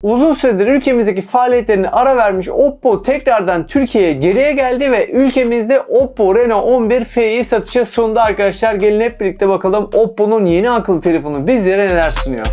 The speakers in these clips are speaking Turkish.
Uzun süredir ülkemizdeki faaliyetlerini ara vermiş Oppo tekrardan Türkiye'ye geriye geldi ve ülkemizde Oppo Reno 11 F'yi satışa sundu arkadaşlar. Gelin hep birlikte bakalım Oppo'nun yeni akıllı telefonu bizlere neler sunuyor.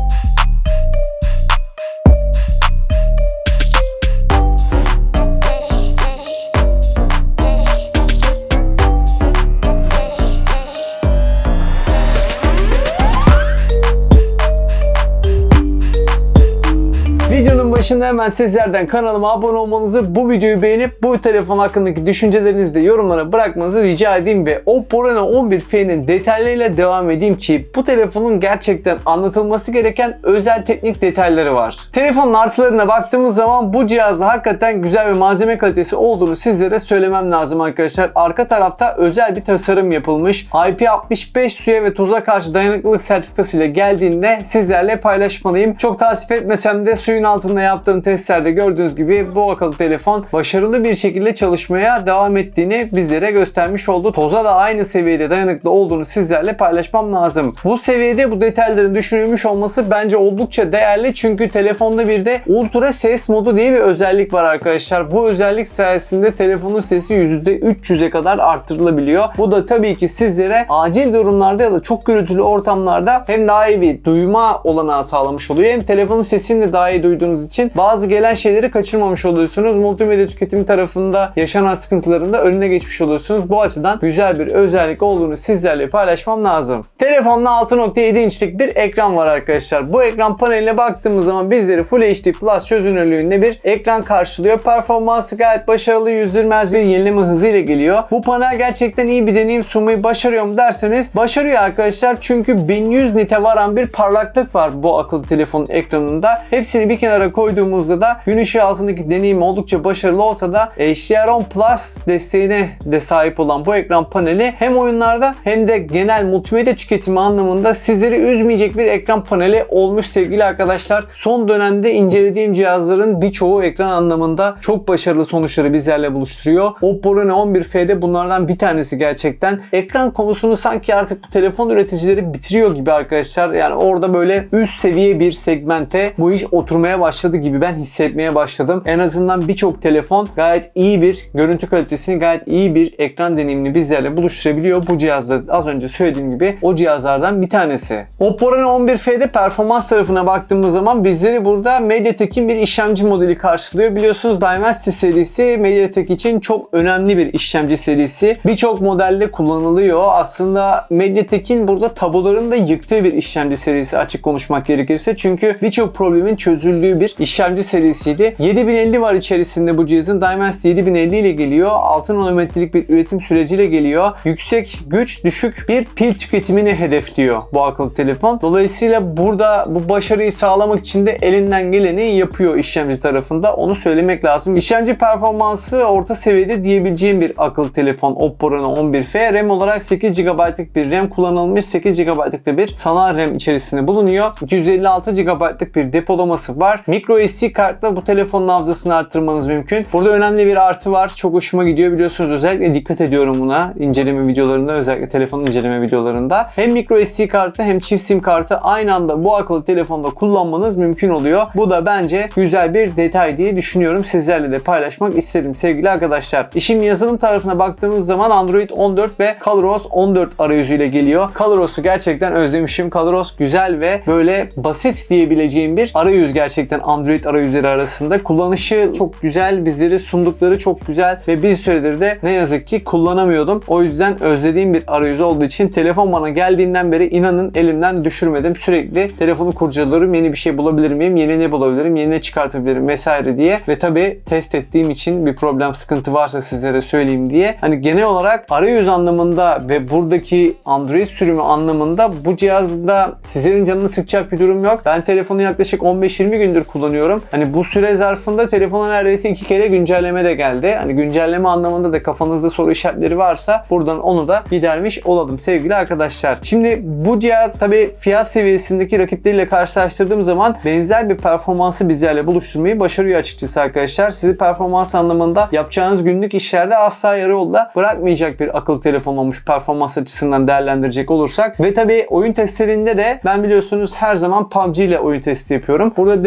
Videonun başında hemen sizlerden kanalıma abone olmanızı, bu videoyu beğenip bu telefon hakkındaki düşüncelerinizi de yorumlara bırakmanızı rica edeyim ve Oppo Reno 11 F'nin detaylarıyla devam edeyim ki bu telefonun gerçekten anlatılması gereken özel teknik detayları var. Telefonun artılarına baktığımız zaman bu cihazda hakikaten güzel bir malzeme kalitesi olduğunu sizlere söylemem lazım arkadaşlar. Arka tarafta özel bir tasarım yapılmış. IP65 suya ve toza karşı dayanıklılık sertifikası ile geldiğinde sizlerle paylaşmalıyım. Çok tasvip etmesem de suyun altında yaptığım testlerde gördüğünüz gibi bu akıllı telefon başarılı bir şekilde çalışmaya devam ettiğini bizlere göstermiş oldu. Toza da aynı seviyede dayanıklı olduğunu sizlerle paylaşmam lazım. Bu seviyede bu detayların düşünülmüş olması bence oldukça değerli, çünkü telefonda bir de ultra ses modu diye bir özellik var arkadaşlar. Bu özellik sayesinde telefonun sesi %300'e kadar arttırılabiliyor. Bu da tabii ki sizlere acil durumlarda ya da çok gürültülü ortamlarda hem daha iyi bir duyma olanağı sağlamış oluyor, hem telefonun sesini de daha iyi duyduğunuz için bazı gelen şeyleri kaçırmamış oluyorsunuz. Multimedya tüketimi tarafında yaşanan sıkıntıların da önüne geçmiş oluyorsunuz. Bu açıdan güzel bir özellik olduğunu sizlerle paylaşmam lazım. Telefonda 6.7 inçlik bir ekran var arkadaşlar. Bu ekran paneline baktığımız zaman bizleri Full HD Plus çözünürlüğünde bir ekran karşılıyor. Performansı gayet başarılı, 120 Hz bir yenileme hızıyla geliyor. Bu panel gerçekten iyi bir deneyim sunmayı başarıyor mu derseniz başarıyor arkadaşlar. Çünkü 1100 nite varan bir parlaklık var bu akıllı telefonun ekranında. Hepsini bir kenara koyduğumuzda da gün ışığı altındaki deneyim oldukça başarılı olsa da HDR10 Plus desteğine de sahip olan bu ekran paneli hem oyunlarda hem de genel multimedya tüketimi anlamında sizleri üzmeyecek bir ekran paneli olmuş sevgili arkadaşlar. Son dönemde incelediğim cihazların birçoğu ekran anlamında çok başarılı sonuçları bizlerle buluşturuyor. Oppo Reno 11 F'de bunlardan bir tanesi gerçekten. Ekran konusunu sanki artık bu telefon üreticileri bitiriyor gibi arkadaşlar. Yani orada böyle üst seviye bir segmente bu iş oturmaya başladı gibi ben hissetmeye başladım. En azından birçok telefon gayet iyi bir görüntü kalitesini, gayet iyi bir ekran deneyimini bizlerle buluşturabiliyor. Bu cihazda az önce söylediğim gibi o cihazlardan bir tanesi. Oppo Reno 11 F'de performans tarafına baktığımız zaman bizleri burada MediaTek'in bir işlemci modeli karşılıyor. Biliyorsunuz Dimensity serisi MediaTek için çok önemli bir işlemci serisi. Birçok modelde kullanılıyor. Aslında MediaTek'in burada tabularını da yıktığı bir işlemci serisi açık konuşmak gerekirse. Çünkü birçok problemin çözüldüğü bir işlemci serisiydi. 7050 var içerisinde bu cihazın. Dimensity 7050 ile geliyor. 6 nanometrelik bir üretim süreciyle geliyor. Yüksek güç, düşük bir pil tüketimini hedefliyor bu akıllı telefon. Dolayısıyla burada bu başarıyı sağlamak için de elinden geleni yapıyor işlemci tarafında. Onu söylemek lazım. İşlemci performansı orta seviyede diyebileceğim bir akıllı telefon Oppo Reno 11 F. RAM olarak 8 GB'lık bir RAM kullanılmış. 8 GB'lık da bir sanal RAM içerisinde bulunuyor. 256 GB'lık bir depolaması var. Micro SD kartla bu telefonun hafızasını arttırmanız mümkün. Burada önemli bir artı var. Çok hoşuma gidiyor. Biliyorsunuz özellikle dikkat ediyorum buna. İnceleme videolarında, özellikle telefonun inceleme videolarında. Hem micro SD kartı hem çift sim kartı aynı anda bu akıllı telefonda kullanmanız mümkün oluyor. Bu da bence güzel bir detay diye düşünüyorum. Sizlerle de paylaşmak istedim sevgili arkadaşlar. İşin yazılım tarafına baktığımız zaman Android 14 ve ColorOS 14 arayüzüyle geliyor. ColorOS'u gerçekten özlemişim. ColorOS güzel ve böyle basit diyebileceğim bir arayüz gerçekten Android arayüzleri arasında. Kullanışı çok güzel, bizleri sundukları çok güzel ve bir süredir de ne yazık ki kullanamıyordum. O yüzden özlediğim bir arayüz olduğu için telefon bana geldiğinden beri inanın elimden düşürmedim. Sürekli telefonu kurcalıyorum. Yeni bir şey bulabilir miyim? Yeni ne bulabilirim? Yeni ne çıkartabilirim? Vesaire diye. Ve tabii test ettiğim için bir problem, sıkıntı varsa sizlere söyleyeyim diye. Hani genel olarak arayüz anlamında ve buradaki Android sürümü anlamında bu cihazda sizlerin canını sıkacak bir durum yok. Ben telefonu yaklaşık 15-20 gündür kullanıyorum. Hani bu süre zarfında telefona neredeyse 2 kere güncelleme de geldi. Hani güncelleme anlamında da kafanızda soru işaretleri varsa buradan onu da gidermiş olalım sevgili arkadaşlar. Şimdi bu cihaz tabii fiyat seviyesindeki rakipleriyle karşılaştırdığım zaman benzer bir performansı bizlerle buluşturmayı başarıyor açıkçası arkadaşlar. Sizi performans anlamında yapacağınız günlük işlerde asla yarı yolda bırakmayacak bir akıllı telefon olmuş performans açısından değerlendirecek olursak. Ve tabii oyun testlerinde de ben biliyorsunuz her zaman PUBG ile oyun testi yapıyorum. Burada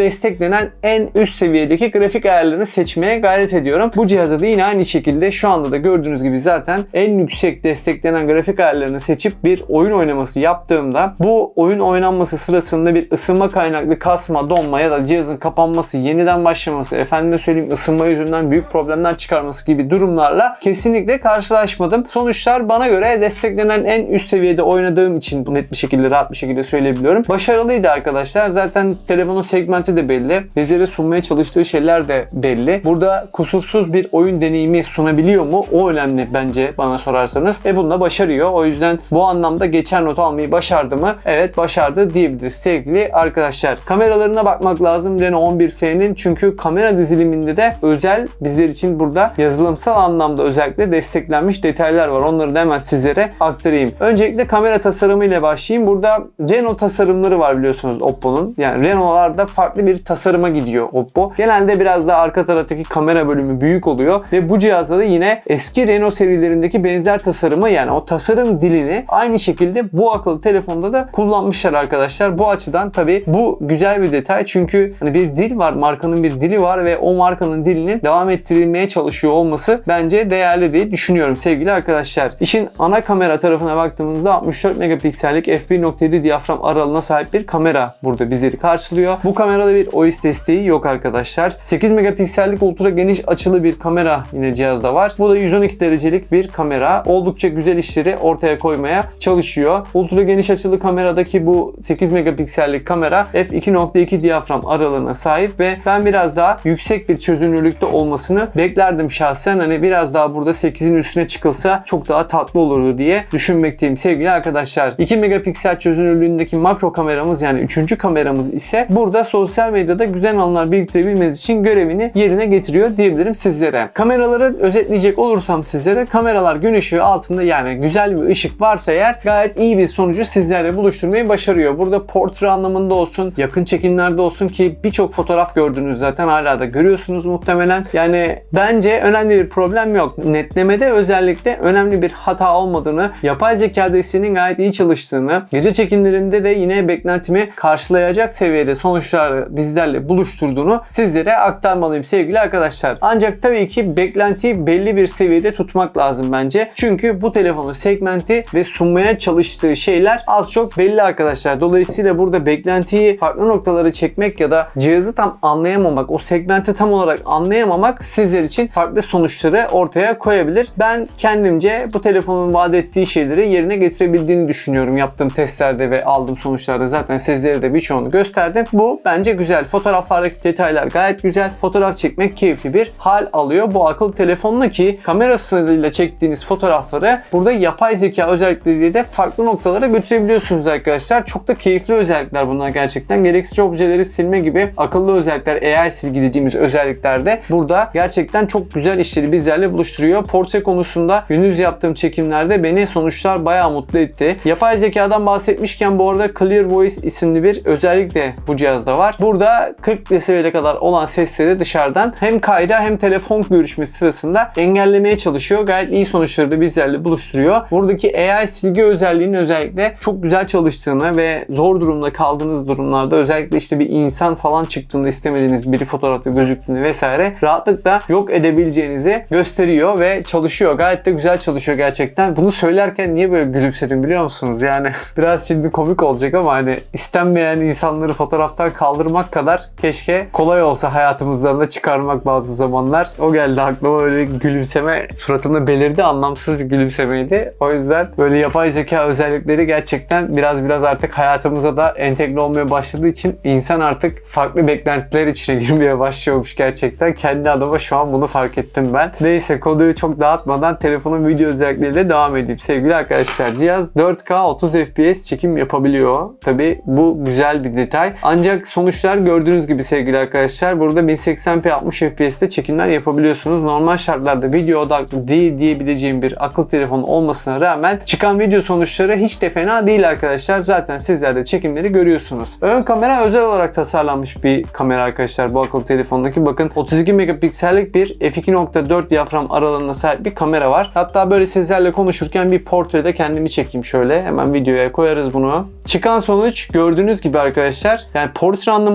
desteklenen en üst seviyedeki grafik ayarlarını seçmeye gayret ediyorum. Bu cihazda da yine aynı şekilde şu anda da gördüğünüz gibi zaten en yüksek desteklenen grafik ayarlarını seçip bir oyun oynaması yaptığımda bu oyun oynanması sırasında bir ısınma kaynaklı kasma, donma ya da cihazın kapanması, yeniden başlaması, efendime söyleyeyim ısınma yüzünden büyük problemler çıkarması gibi durumlarla kesinlikle karşılaşmadım. Sonuçlar bana göre desteklenen en üst seviyede oynadığım için net bir şekilde, rahat bir şekilde söyleyebiliyorum. Başarılıydı arkadaşlar. Zaten telefonun segmenti de belli. Bizlere sunmaya çalıştığı şeyler de belli. Burada kusursuz bir oyun deneyimi sunabiliyor mu? O önemli bence bana sorarsanız. Bunu da başarıyor. O yüzden bu anlamda geçer not almayı başardı mı? Evet, başardı diyebiliriz sevgili arkadaşlar. Kameralarına bakmak lazım Reno 11F'nin, çünkü kamera diziliminde de özel, bizler için burada yazılımsal anlamda özellikle desteklenmiş detaylar var. Onları da hemen sizlere aktarayım. Öncelikle kamera tasarımı ile başlayayım. Burada Reno tasarımları var biliyorsunuz Oppo'nun. Yani Reno'larda farklı bir tasarıma gidiyor Oppo. Genelde biraz daha arka taraftaki kamera bölümü büyük oluyor ve bu cihazda da yine eski Reno serilerindeki benzer tasarımı, yani o tasarım dilini aynı şekilde bu akıllı telefonda da kullanmışlar arkadaşlar. Bu açıdan tabii bu güzel bir detay, çünkü hani bir dil var, markanın bir dili var ve o markanın dilinin devam ettirilmeye çalışıyor olması bence değerli diye düşünüyorum sevgili arkadaşlar. İşin ana kamera tarafına baktığımızda 64 megapiksellik f1.7 diyafram aralığına sahip bir kamera burada bizleri karşılıyor. Bu kamerada bir OIS desteği yok arkadaşlar. 8 megapiksellik ultra geniş açılı bir kamera yine cihazda var. Bu da 112 derecelik bir kamera. Oldukça güzel işleri ortaya koymaya çalışıyor. Ultra geniş açılı kameradaki bu 8 megapiksellik kamera f2.2 diyafram aralığına sahip ve ben biraz daha yüksek bir çözünürlükte olmasını beklerdim şahsen. Hani biraz daha burada 8'in üstüne çıkılsa çok daha tatlı olurdu diye düşünmekteyim sevgili arkadaşlar. 2 megapiksel çözünürlüğündeki makro kameramız, yani 3. kameramız ise burada sosyal medyada güzel anlar biriktirebilmeniz için görevini yerine getiriyor diyebilirim sizlere. Kameraları özetleyecek olursam sizlere, kameralar gün ışığı altında, yani güzel bir ışık varsa eğer, gayet iyi bir sonucu sizlerle buluşturmayı başarıyor. Burada portre anlamında olsun, yakın çekimlerde olsun, ki birçok fotoğraf gördünüz zaten, hala da görüyorsunuz muhtemelen. Yani bence önemli bir problem yok. Netlemede özellikle önemli bir hata olmadığını, yapay zeka desteğinin gayet iyi çalıştığını, gece çekimlerinde de yine beklentimi karşılayacak seviyede sonuçları bizlerle buluşturduğunu sizlere aktarmalıyım sevgili arkadaşlar. Ancak tabii ki beklentiyi belli bir seviyede tutmak lazım bence. Çünkü bu telefonun segmenti ve sunmaya çalıştığı şeyler az çok belli arkadaşlar. Dolayısıyla burada beklentiyi farklı noktalara çekmek ya da cihazı tam anlayamamak, o segmenti tam olarak anlayamamak sizler için farklı sonuçları ortaya koyabilir. Ben kendimce bu telefonun vaat ettiği şeyleri yerine getirebildiğini düşünüyorum. Yaptığım testlerde ve aldığım sonuçlarda zaten sizlere de birçoğunu gösterdim. Bu bence güzel. Fotoğraflardaki detaylar gayet güzel. Fotoğraf çekmek keyifli bir hal alıyor bu akıllı telefonla, ki kamerasıyla çektiğiniz fotoğrafları burada yapay zeka özellikleriyle de farklı noktalara götürebiliyorsunuz arkadaşlar. Çok da keyifli özellikler bunlar gerçekten. Gereksiz objeleri silme gibi akıllı özellikler, AI silgi dediğimiz özelliklerde burada gerçekten çok güzel işleri bizlerle buluşturuyor. Portre konusunda gündüz yaptığım çekimlerde beni sonuçlar bayağı mutlu etti. Yapay zekadan bahsetmişken bu arada Clear Voice isimli bir özellik de bu cihazda var. Burada 40 desibele kadar olan sesleri dışarıdan hem kayda hem telefon görüşmesi sırasında engellemeye çalışıyor. Gayet iyi sonuçları da bizlerle buluşturuyor. Buradaki AI silgi özelliğinin özellikle çok güzel çalıştığını ve zor durumda kaldığınız durumlarda, özellikle işte bir insan falan çıktığında, istemediğiniz biri fotoğrafta gözüktüğünde vesaire, rahatlıkla yok edebileceğinizi gösteriyor ve çalışıyor. Gayet de güzel çalışıyor gerçekten. Bunu söylerken niye böyle gülümsedim biliyor musunuz? Yani biraz şimdi komik olacak ama hani istenmeyen insanları fotoğraftan kaldırmak kadar keşke kolay olsa hayatımızdan da çıkarmak bazı zamanlar. O geldi aklıma, öyle gülümseme suratımda belirdi. Anlamsız bir gülümsemeydi. O yüzden böyle yapay zeka özellikleri gerçekten biraz artık hayatımıza da entegre olmaya başladığı için insan artık farklı beklentiler içine girmeye başlıyormuş gerçekten. Kendi adıma şu an bunu fark ettim ben. Neyse, konuyu çok dağıtmadan telefonun video özellikleriyle devam edeyim sevgili arkadaşlar. Cihaz 4K 30 FPS çekim yapabiliyor. Tabi bu güzel bir detay. Ancak sonuçlar gördüğünüz gibi sevgili arkadaşlar, burada 1080p 60 FPS'te çekimler yapabiliyorsunuz. Normal şartlarda video odaklı değil diyebileceğim bir akıllı telefon olmasına rağmen çıkan video sonuçları hiç de fena değil arkadaşlar. Zaten sizler de çekimleri görüyorsunuz. Ön kamera özel olarak tasarlanmış bir kamera arkadaşlar bu akıllı telefondaki. Bakın 32 megapiksellik bir f2.4 diyafram aralığına sahip bir kamera var. Hatta böyle sizlerle konuşurken bir portrede kendimi çekeyim şöyle. Hemen videoya koyarız bunu. Çıkan sonuç gördüğünüz gibi arkadaşlar. Yani portre anlamında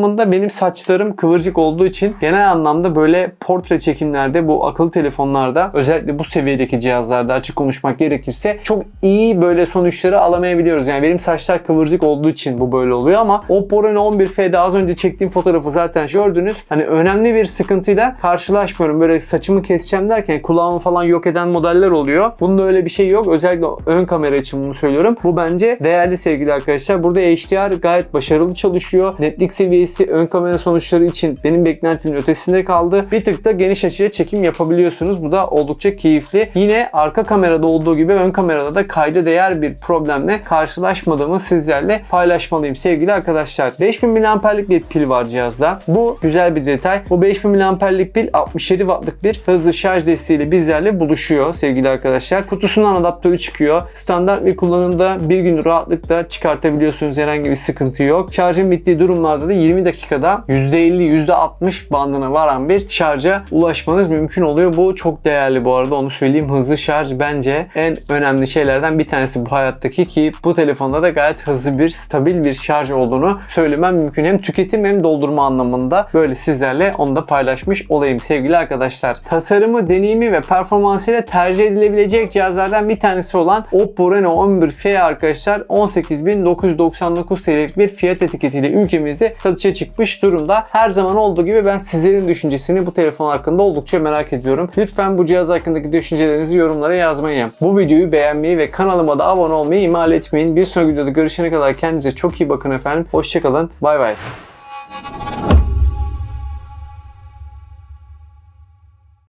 anlamında benim saçlarım kıvırcık olduğu için genel anlamda böyle portre çekimlerde bu akıllı telefonlarda özellikle bu seviyedeki cihazlarda açık konuşmak gerekirse çok iyi böyle sonuçları alamayabiliyoruz. Yani benim saçlar kıvırcık olduğu için bu böyle oluyor ama Oppo Reno 11F'de az önce çektiğim fotoğrafı zaten gördünüz. Hani önemli bir sıkıntıyla karşılaşmıyorum. Böyle saçımı keseceğim derken kulağımı falan yok eden modeller oluyor. Bunda öyle bir şey yok. Özellikle ön kamera için bunu söylüyorum. Bu bence değerli sevgili arkadaşlar. Burada HDR gayet başarılı çalışıyor. Netlik seviyesi ön kamera sonuçları için benim beklentimin ötesinde kaldı. Bir tık da geniş açıya çekim yapabiliyorsunuz. Bu da oldukça keyifli. Yine arka kamerada olduğu gibi ön kamerada da kayda değer bir problemle karşılaşmadığımı sizlerle paylaşmalıyım sevgili arkadaşlar. 5000 mAh'lik bir pil var cihazda. Bu güzel bir detay. Bu 5000 mAh'lik pil 67 Watt'lık bir hızlı şarj desteğiyle bizlerle buluşuyor sevgili arkadaşlar. Kutusundan adaptörü çıkıyor. Standart bir kullanımda bir gün rahatlıkla çıkartabiliyorsunuz. Herhangi bir sıkıntı yok. Şarjın bittiği durumlarda da 20 dakikada %50, %60 bandına varan bir şarja ulaşmanız mümkün oluyor. Bu çok değerli bu arada, onu söyleyeyim. Hızlı şarj bence en önemli şeylerden bir tanesi bu hayattaki, ki bu telefonda da gayet hızlı bir, stabil bir şarj olduğunu söylemem mümkün. Hem tüketim hem doldurma anlamında böyle sizlerle onu da paylaşmış olayım sevgili arkadaşlar. Tasarımı, deneyimi ve performansıyla tercih edilebilecek cihazlardan bir tanesi olan Oppo Reno 11F arkadaşlar 18.999 TL'lik bir fiyat etiketiyle ülkemizde satışa çıkmış durumda. Her zaman olduğu gibi ben sizlerin düşüncesini bu telefon hakkında oldukça merak ediyorum. Lütfen bu cihaz hakkındaki düşüncelerinizi yorumlara yazmayı, bu videoyu beğenmeyi ve kanalıma da abone olmayı ihmal etmeyin. Bir sonraki videoda görüşene kadar kendinize çok iyi bakın efendim. Hoşçakalın. Bay bay.